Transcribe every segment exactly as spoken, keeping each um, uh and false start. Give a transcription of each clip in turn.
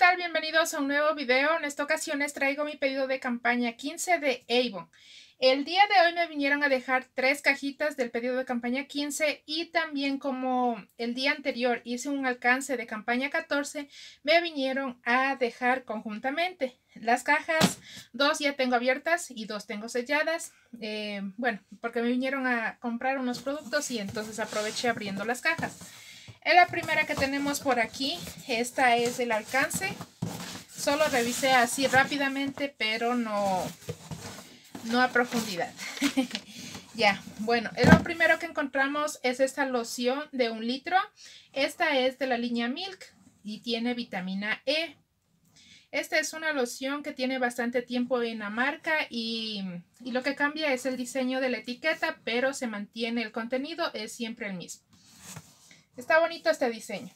tal? Bienvenidos a un nuevo video. En esta ocasión les traigo mi pedido de campaña quince de Avon. El día de hoy me vinieron a dejar tres cajitas del pedido de campaña quince y también como el día anterior hice un alcance de campaña catorce, me vinieron a dejar conjuntamente. Las cajas, dos ya tengo abiertas y dos tengo selladas. Eh, bueno, porque me vinieron a comprar unos productos y entonces aproveché abriendo las cajas. Es la primera que tenemos por aquí. Esta es el alcance. Solo revisé así rápidamente, pero no, no a profundidad. Ya, bueno, lo primero que encontramos es esta loción de un litro. Esta es de la línea Milk y tiene vitamina E. Esta es una loción que tiene bastante tiempo en la marca y, y lo que cambia es el diseño de la etiqueta, pero se mantiene el contenido, es siempre el mismo. Está bonito este diseño.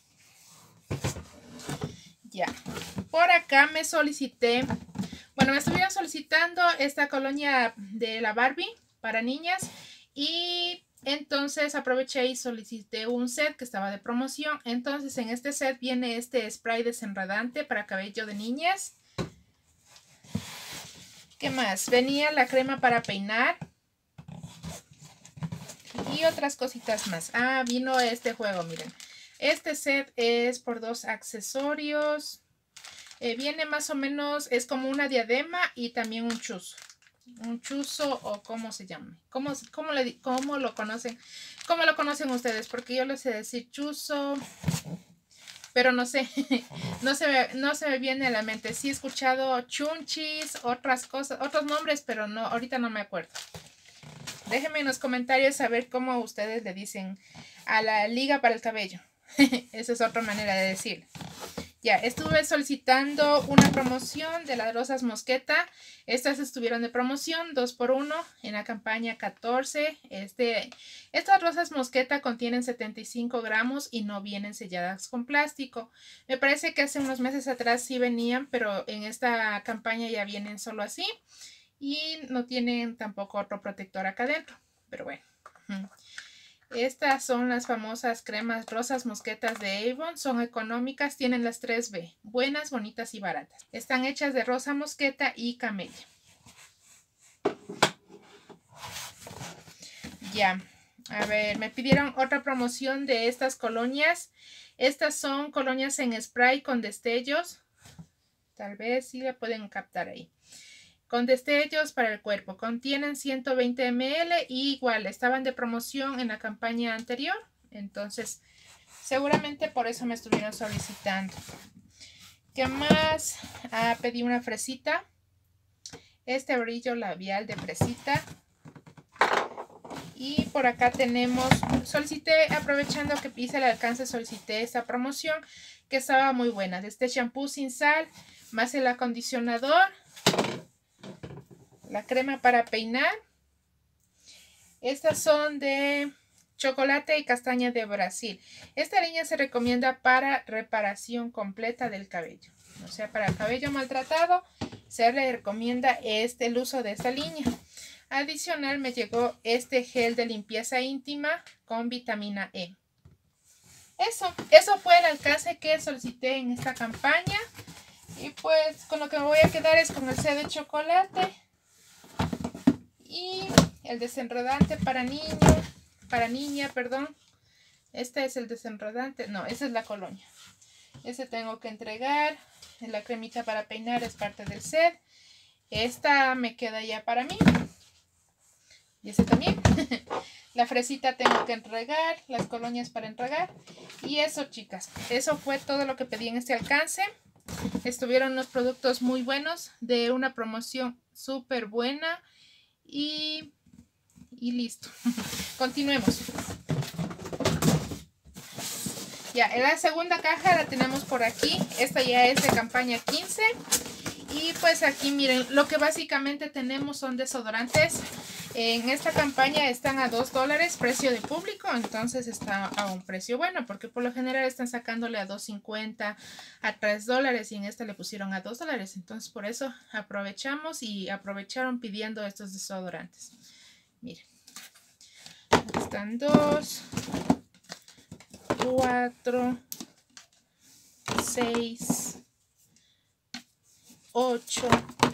Ya. Por acá me solicité, bueno, me estuvieron solicitando esta colonia de la Barbie para niñas y entonces aproveché y solicité un set que estaba de promoción. Entonces en este set viene este spray desenredante para cabello de niñas. ¿Qué más? Venía la crema para peinar. Y otras cositas más. Ah, vino este juego, miren. Este set es por dos accesorios. Eh, viene más o menos, es como una diadema y también un chuzo. Un chuzo o cómo se llama. ¿Cómo, cómo, le, cómo lo conocen? ¿Cómo lo conocen ustedes? Porque yo les sé decir chuzo, pero no sé. no, se me, no se me viene a la mente. Sí he escuchado chunchis, otras cosas, otros nombres, pero no, ahorita no me acuerdo. Déjenme en los comentarios saber cómo ustedes le dicen a la liga para el cabello. Esa es otra manera de decirlo. Ya, estuve solicitando una promoción de las rosas mosqueta. Estas estuvieron de promoción, dos por uno en la campaña catorce. Este, estas rosas mosqueta contienen setenta y cinco gramos y no vienen selladas con plástico. Me parece que hace unos meses atrás sí venían, pero en esta campaña ya vienen solo así. Y no tienen tampoco otro protector acá adentro. Pero bueno. Estas son las famosas cremas rosas mosquetas de Avon. Son económicas. Tienen las tres B. Buenas, bonitas y baratas. Están hechas de rosa mosqueta y camelia. Ya. A ver, me pidieron otra promoción de estas colonias. Estas son colonias en spray con destellos. Tal vez sí la pueden captar ahí. Con destellos para el cuerpo. Contienen ciento veinte mililitros y igual estaban de promoción en la campaña anterior. Entonces, seguramente por eso me estuvieron solicitando. ¿Qué más? Ah, pedí una fresita. Este brillo labial de fresita. Y por acá tenemos, solicité, aprovechando que hice el alcance, solicité esta promoción que estaba muy buena. De este shampoo sin sal, más el acondicionador. La crema para peinar. Estas son de chocolate y castaña de Brasil. Esta línea se recomienda para reparación completa del cabello. O sea, para el cabello maltratado se le recomienda este, el uso de esta línea. Adicional me llegó este gel de limpieza íntima con vitamina E. Eso, eso fue el alcance que solicité en esta campaña. Y pues con lo que me voy a quedar es con el set de chocolate. Y el desenredante para niño, para niña, perdón. Este es el desenredante, no, esa es la colonia. Ese tengo que entregar. La cremita para peinar es parte del set. Esta me queda ya para mí. Y ese también. La fresita tengo que entregar, las colonias para entregar. Y eso, chicas, eso fue todo lo que pedí en este alcance. Estuvieron unos productos muy buenos, de una promoción súper buena. Y, y listo. Continuemos. Ya, en la segunda caja la tenemos por aquí. Esta ya es de campaña quince. Y pues aquí miren, lo que básicamente tenemos son desodorantes. En esta campaña están a dos dólares, precio de público. Entonces está a un precio bueno, porque por lo general están sacándole a dos cincuenta, a tres dólares. Y en esta le pusieron a dos dólares. Entonces por eso aprovechamos y aprovecharon pidiendo estos desodorantes. Miren. Están dos, cuatro, seis, ocho.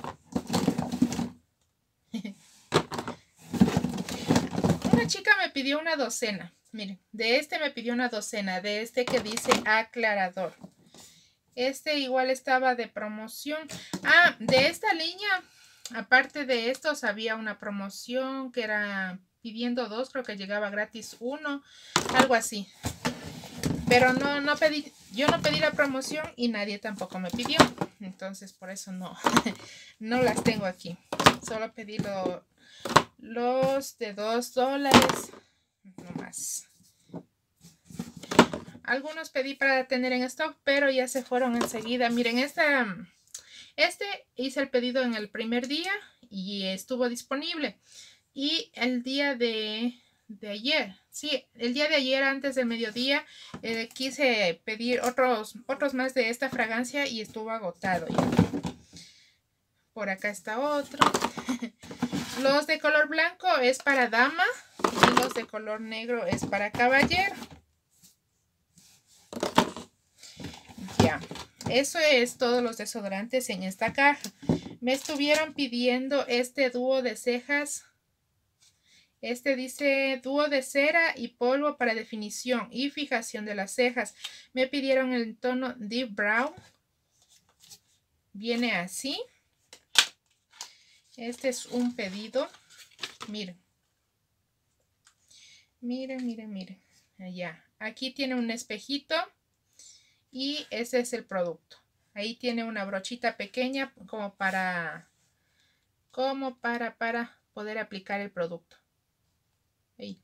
Una chica me pidió una docena. Miren, de este me pidió una docena, de este que dice aclarador. Este igual estaba de promoción. Ah, de esta línea, aparte de estos, había una promoción que era pidiendo dos, creo que llegaba gratis uno, algo así. Pero no, no pedí, yo no pedí la promoción y nadie tampoco me pidió. Entonces por eso no, no las tengo aquí. Solo pedí lo, los de dos dólares, no más. Algunos pedí para tener en stock, pero ya se fueron enseguida. Miren, esta, este hice el pedido en el primer día y estuvo disponible. Y el día de, de ayer, sí, el día de ayer antes del mediodía, eh, quise pedir otros, otros más de esta fragancia y estuvo agotado ya. Por acá está otro. Los de color blanco es para dama y los de color negro es para caballero. Ya, eso es todos los desodorantes en esta caja. Me estuvieron pidiendo este dúo de cejas. Este dice dúo de cera y polvo para definición y fijación de las cejas. Me pidieron el tono Deep Brown. Viene así. Este es un pedido. Miren. Miren, miren, miren. Allá. Aquí tiene un espejito. Y ese es el producto. Ahí tiene una brochita pequeña como para, como para, para poder aplicar el producto. Ahí.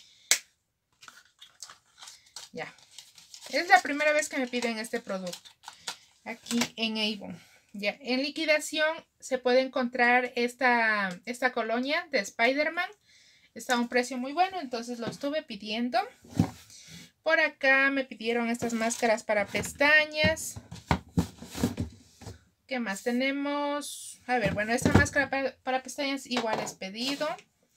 Ya. Es la primera vez que me piden este producto. Aquí en Avon. Ya. En liquidación se puede encontrar esta, esta colonia de Spider-Man. Está a un precio muy bueno, entonces lo estuve pidiendo. Por acá me pidieron estas máscaras para pestañas. ¿Qué más tenemos? A ver, bueno, esta máscara para, para pestañas igual es pedido.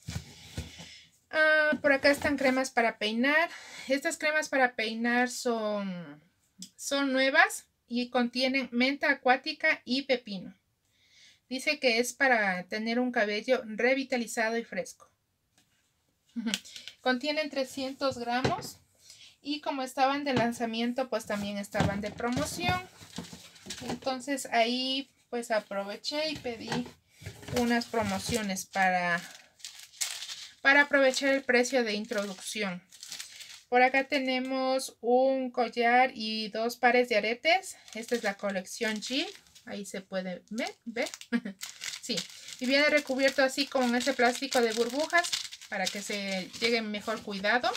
Ah, por acá están cremas para peinar. Estas cremas para peinar son, son nuevas y contienen menta acuática y pepino. Dice que es para tener un cabello revitalizado y fresco. Contienen trescientos gramos. Y como estaban de lanzamiento, pues también estaban de promoción. Entonces ahí pues aproveché y pedí unas promociones para, para aprovechar el precio de introducción. Por acá tenemos un collar y dos pares de aretes. Esta es la colección G. Ahí se puede ver. ¿ver? Sí. Y viene recubierto así con ese plástico de burbujas para que se llegue mejor cuidado.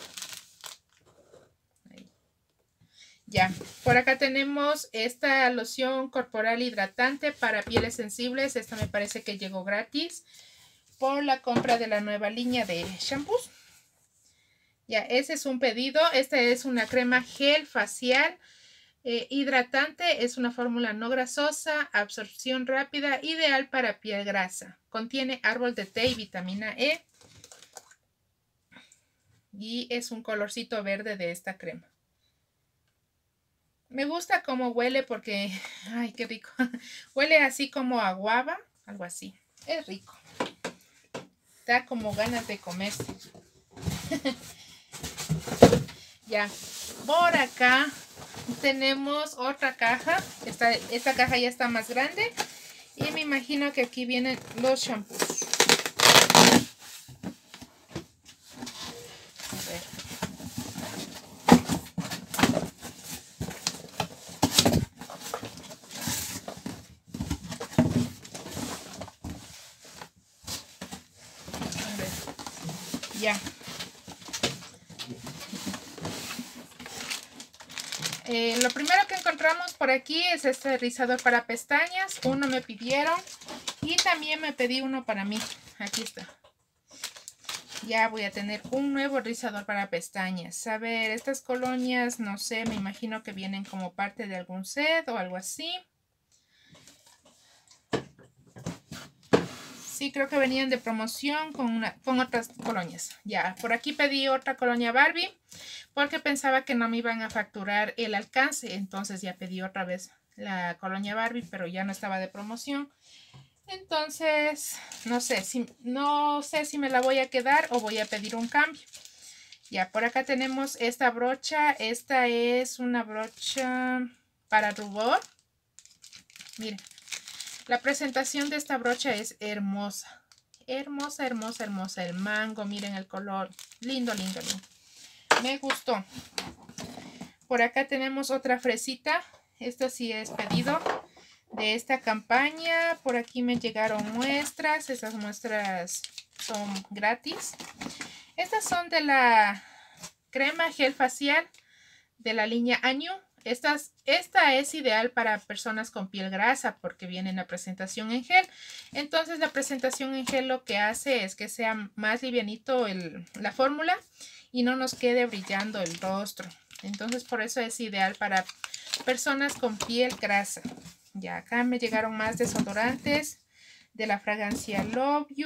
Ya, por acá tenemos esta loción corporal hidratante para pieles sensibles. Esta me parece que llegó gratis por la compra de la nueva línea de shampoos. Ya, ese es un pedido. Esta es una crema gel facial eh, hidratante. Es una fórmula no grasosa, absorción rápida, ideal para piel grasa. Contiene árbol de té y vitamina E. Y es un colorcito verde de esta crema. Me gusta cómo huele porque, ay, qué rico. Huele así como a guava, algo así. Es rico. Da como ganas de comerse. Ya, por acá tenemos otra caja. Esta, esta caja ya está más grande. Y me imagino que aquí vienen los shampoos. Ya. Eh, lo primero que encontramos por aquí es este rizador para pestañas. Uno me pidieron y también me pedí uno para mí. Aquí está. Ya voy a tener un nuevo rizador para pestañas. A ver, estas colonias, no sé, me imagino que vienen como parte de algún set o algo así. Sí, creo que venían de promoción con, una, con otras colonias. Ya, por aquí pedí otra colonia Barbie porque pensaba que no me iban a facturar el alcance. Entonces ya pedí otra vez la colonia Barbie, pero ya no estaba de promoción. Entonces, no sé si, no sé si me la voy a quedar o voy a pedir un cambio. Ya, por acá tenemos esta brocha. Esta es una brocha para rubor. Miren, la presentación de esta brocha es hermosa. Hermosa, hermosa, hermosa. El mango, miren el color. Lindo, lindo, lindo. Me gustó. Por acá tenemos otra fresita. Esta sí es pedido de esta campaña. Por aquí me llegaron muestras. Estas muestras son gratis. Estas son de la crema gel facial de la línea Año. Estas, esta es ideal para personas con piel grasa porque viene en la presentación en gel. Entonces la presentación en gel lo que hace es que sea más livianito el, la fórmula y no nos quede brillando el rostro. Entonces por eso es ideal para personas con piel grasa. Ya acá me llegaron más desodorantes de la fragancia Love You.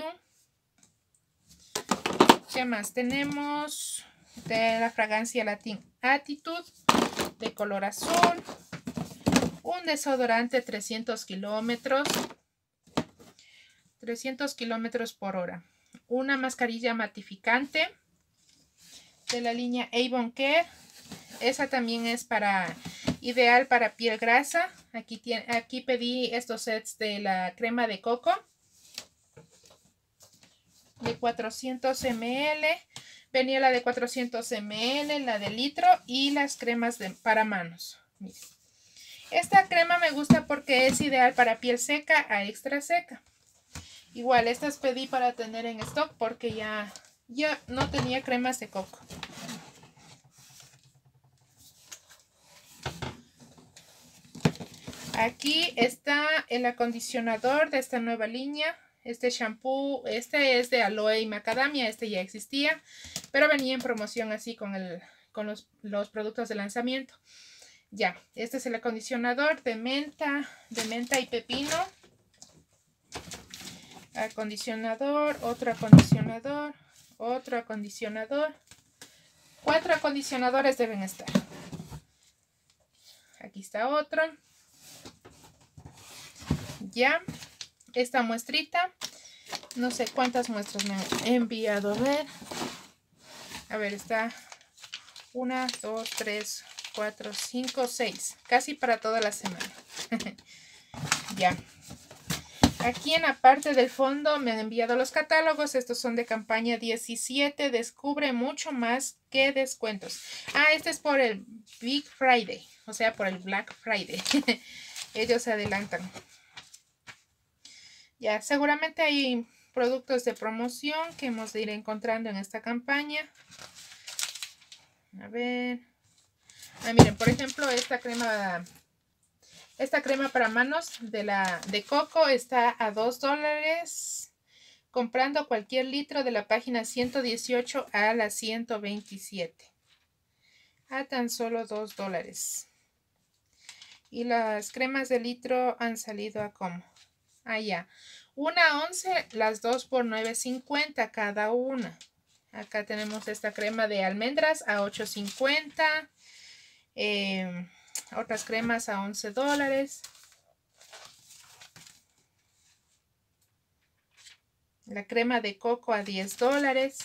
¿Qué más tenemos? De la fragancia Latin Attitude de color azul. Un desodorante trescientos kilómetros. trescientos kilómetros por hora. Una mascarilla matificante de la línea Avon Care. Esa también es para ideal para piel grasa. Aquí, tiene, aquí pedí estos sets de la crema de coco de cuatrocientos mililitros. Venía la de cuatrocientos mililitros, la de litro y las cremas de, para manos. Miren. Esta crema me gusta porque es ideal para piel seca a extra seca. Igual, estas pedí para tener en stock porque ya, ya no tenía cremas de coco. Aquí está el acondicionador de esta nueva línea. Este shampoo, este es de aloe y macadamia, este ya existía, pero venía en promoción así con, el, con los, los productos de lanzamiento. Ya, este es el acondicionador de menta, de menta y pepino. Acondicionador, otro acondicionador, otro acondicionador. Cuatro acondicionadores deben estar. Aquí está otro. Ya, esta muestrita. No sé cuántas muestras me han enviado. A ver. A ver, está una, dos, tres, cuatro, cinco, seis. Casi para toda la semana. Ya. Aquí en la parte del fondo me han enviado los catálogos. Estos son de campaña diecisiete. Descubre mucho más que descuentos. Ah, este es por el Big Friday. O sea, por el Black Friday. Ellos se adelantan. Ya, seguramente hay productos de promoción que hemos de ir encontrando en esta campaña. A ver. Ah, miren, por ejemplo, esta crema... Esta crema para manos de, la, de coco está a dos dólares. Comprando cualquier litro de la página ciento dieciocho a la ciento veintisiete. A tan solo dos dólares. Y las cremas de litro han salido a como. Ah, ya. Una once, las dos por nueve cincuenta cada una. Acá tenemos esta crema de almendras a ocho cincuenta. Eh... Otras cremas a once dólares. La crema de coco a diez dólares.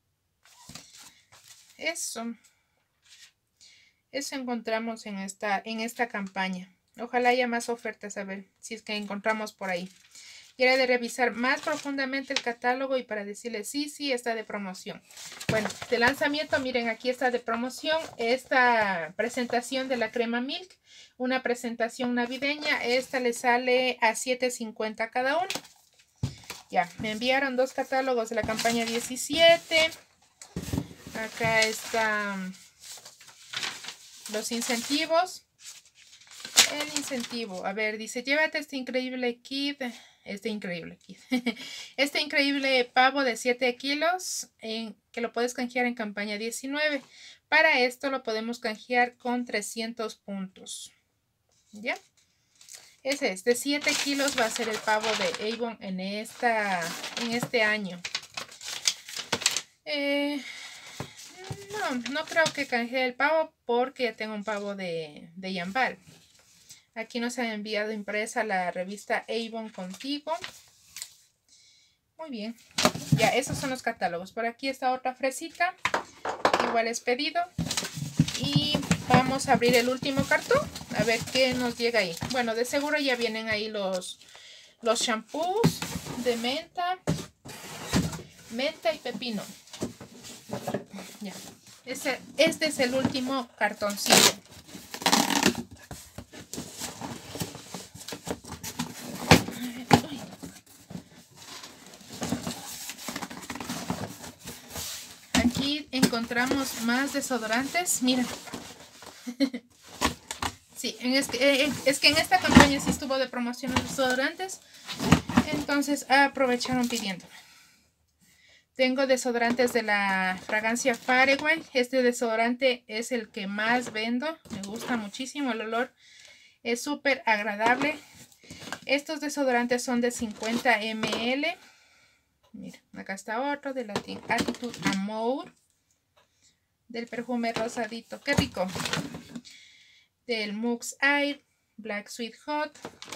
Eso. Eso encontramos en esta, en esta campaña. Ojalá haya más ofertas, a ver si es que encontramos por ahí. Quiere de revisar más profundamente el catálogo y para decirle sí, sí, está de promoción. Bueno, de lanzamiento, miren, aquí está de promoción esta presentación de la crema Milk. Una presentación navideña. Esta le sale a siete cincuenta cada uno. Ya, me enviaron dos catálogos de la campaña diecisiete. Acá están los incentivos. El incentivo, a ver, dice, llévate este increíble kit. Este increíble kit. Este increíble pavo de siete kilos en, que lo puedes canjear en campaña diecinueve. Para esto lo podemos canjear con trescientos puntos. ¿Ya? Ese es, de siete kilos va a ser el pavo de Avon en, esta, en este año. Eh, no, no creo que canjee el pavo porque ya tengo un pavo de, de Yambal. Aquí nos han enviado impresa la revista Avon Contigo. Muy bien. Ya, esos son los catálogos. Por aquí está otra fresita. Igual es pedido. Y vamos a abrir el último cartón. A ver qué nos llega ahí. Bueno, de seguro ya vienen ahí los, los shampoos de menta. Menta y pepino. Ya. Este, este es el último cartoncillo. Aquí encontramos más desodorantes. Miren. Sí, en es, que, es que en esta campaña sí estuvo de promoción los desodorantes. Entonces aprovecharon pidiéndome. Tengo desodorantes de la fragancia Fairway. Este desodorante es el que más vendo. Me gusta muchísimo el olor. Es súper agradable. Estos desodorantes son de cincuenta mililitros. Miren, acá está otro de la Attitude Amour. Del perfume rosadito. ¡Qué rico! Del Mux Air Black Sweet Hot.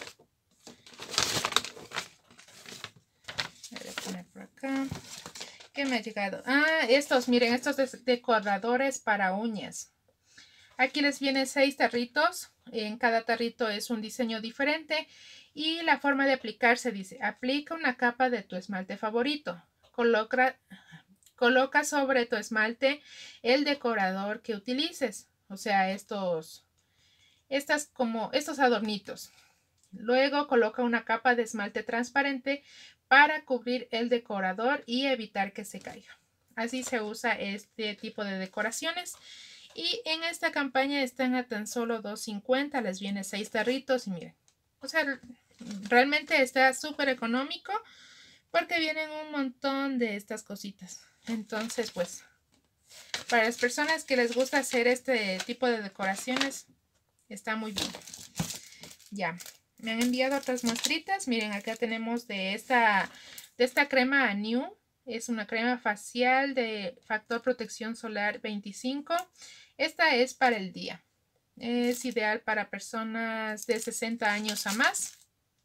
Voy a poner por acá. ¿Qué me ha llegado? Ah, estos, miren, estos decoradores para uñas. Aquí les vienen seis tarritos. En cada tarrito es un diseño diferente. Y la forma de aplicar se dice: aplica una capa de tu esmalte favorito. Coloca, coloca sobre tu esmalte el decorador que utilices. O sea, estos, estas como estos adornitos. Luego coloca una capa de esmalte transparente para cubrir el decorador y evitar que se caiga. Así se usa este tipo de decoraciones. Y en esta campaña están a tan solo dos cincuenta. Les viene seis tarritos y miren. O sea, realmente está súper económico porque vienen un montón de estas cositas. Entonces, pues, para las personas que les gusta hacer este tipo de decoraciones, está muy bien. Ya. Me han enviado otras muestritas. Miren, acá tenemos de esta, de esta crema New. Es una crema facial de factor protección solar veinticinco. Esta es para el día. Es ideal para personas de sesenta años a más.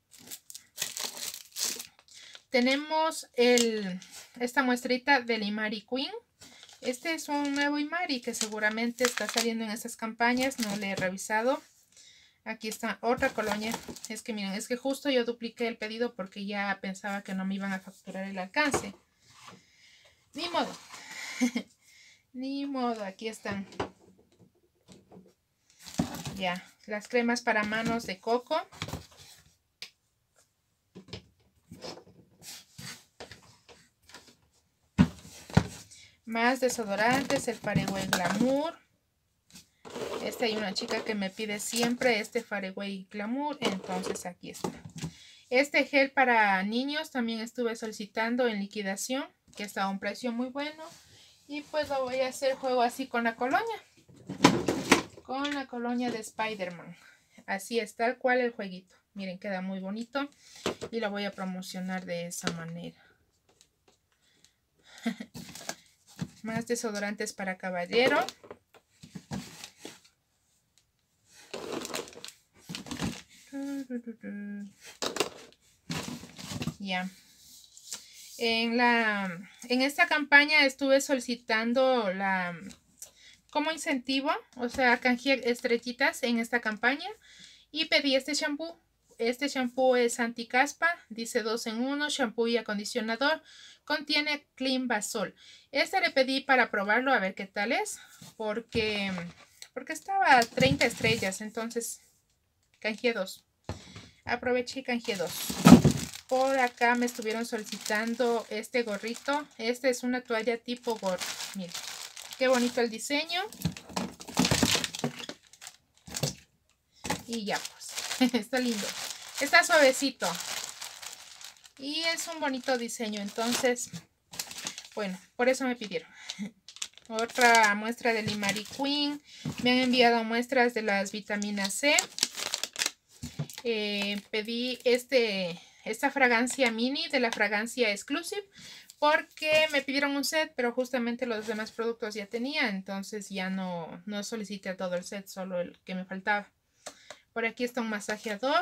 Tenemos el, esta muestrita del Imari Queen. Este es un nuevo Imari que seguramente está saliendo en estas campañas. No le he revisado. Aquí está otra colonia. Es que miren, es que justo yo dupliqué el pedido porque ya pensaba que no me iban a facturar el alcance. Ni modo. Ni modo, aquí están. Ya, las cremas para manos de coco. Más desodorantes, el Fairway Glamour. Este hay una chica que me pide siempre este Fairway Glamour, entonces aquí está. Este gel para niños también estuve solicitando en liquidación, que está a un precio muy bueno. Y pues lo voy a hacer juego así con la colonia. Con la colonia de Spider-Man. Así es, tal cual el jueguito. Miren, queda muy bonito. Y lo voy a promocionar de esa manera. Más desodorantes para caballero. Ya. En la en esta campaña estuve solicitando la como incentivo, o sea, canjeé estrellitas en esta campaña y pedí este shampoo. Este shampoo es anticaspa, dice dos en uno, shampoo y acondicionador, contiene Clean Basol. Este le pedí para probarlo a ver qué tal es, porque porque estaba a treinta estrellas, entonces canjeé dos. Aproveché y canjeé dos. Por acá me estuvieron solicitando este gorrito. Este es una toalla tipo gorro. Miren, qué bonito el diseño. Y ya pues, está lindo. Está suavecito. Y es un bonito diseño. Entonces, bueno, por eso me pidieron. Otra muestra del Imari Queen. Me han enviado muestras de las vitaminas C. Eh, pedí este... esta fragancia mini de la fragancia Exclusive porque me pidieron un set, pero justamente los demás productos ya tenía, entonces ya no, no solicité todo el set, solo el que me faltaba. Por aquí está un masajeador.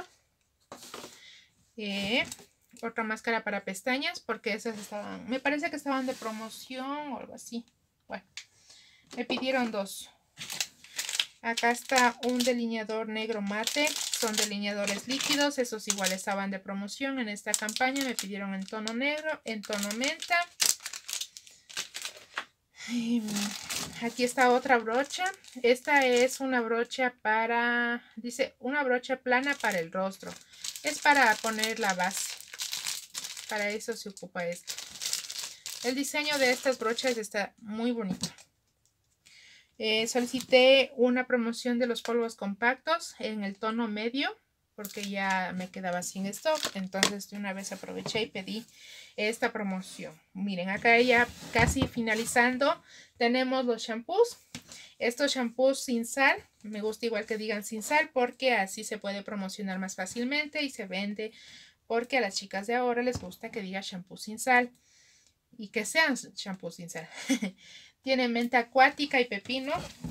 Eh, otra máscara para pestañas, porque esas estaban, me parece que estaban de promoción o algo así. Bueno, me pidieron dos. Acá está un delineador negro mate. Son delineadores líquidos. Esos igual estaban de promoción en esta campaña. Me pidieron en tono negro, en tono menta. Y aquí está otra brocha. Esta es una brocha para, dice, una brocha plana para el rostro. Es para poner la base. Para eso se ocupa esto. El diseño de estas brochas está muy bonito. Eh, solicité una promoción de los polvos compactos en el tono medio porque ya me quedaba sin stock. Entonces de una vez aproveché y pedí esta promoción. Miren, acá ya casi finalizando tenemos los shampoos. Estos shampoos sin sal. Me gusta igual que digan sin sal porque así se puede promocionar más fácilmente y se vende porque a las chicas de ahora les gusta que diga shampoo sin sal y que sean shampoos sin sal. Tiene menta acuática y pepino.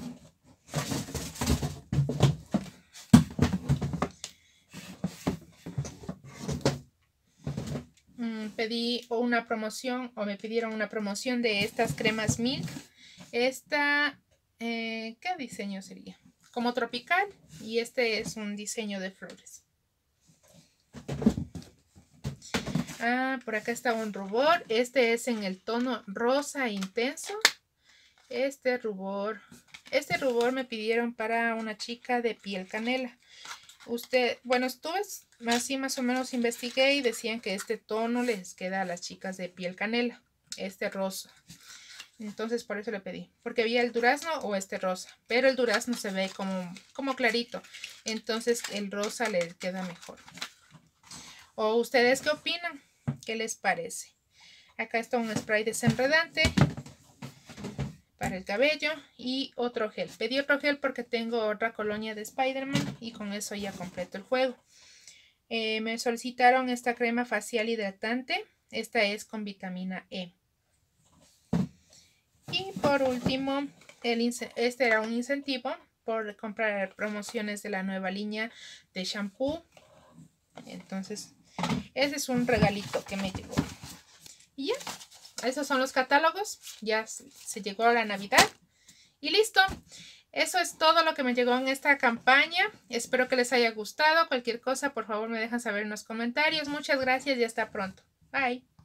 Mm, pedí una promoción o me pidieron una promoción de estas cremas Milk. Esta, eh, ¿qué diseño sería? Como tropical y este es un diseño de flores. Ah, por acá está un rubor. Este es en el tono rosa intenso. Este rubor, este rubor me pidieron para una chica de piel canela. Usted, bueno, estuve así más o menos investigué y decían que este tono les queda a las chicas de piel canela, este rosa. Entonces por eso le pedí, porque había el durazno o este rosa, pero el durazno se ve como, como clarito, entonces el rosa le queda mejor. ¿O ustedes qué opinan? ¿Qué les parece? Acá está un spray desenredante para el cabello y otro gel. Pedí otro gel porque tengo otra colonia de Spider-Man y con eso ya completo el juego. Eh, me solicitaron esta crema facial hidratante. Esta es con vitamina E. Y por último, el, este era un incentivo por comprar promociones de la nueva línea de shampoo. Entonces, ese es un regalito que me llegó. Y ya. Esos son los catálogos. Ya se llegó a la Navidad. Y listo. Eso es todo lo que me llegó en esta campaña. Espero que les haya gustado. Cualquier cosa, por favor, me dejan saber en los comentarios. Muchas gracias y hasta pronto. Bye.